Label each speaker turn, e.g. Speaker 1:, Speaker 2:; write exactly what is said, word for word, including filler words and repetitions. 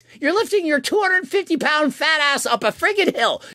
Speaker 1: You're lifting your two hundred fifty pound fat ass up a friggin' hill.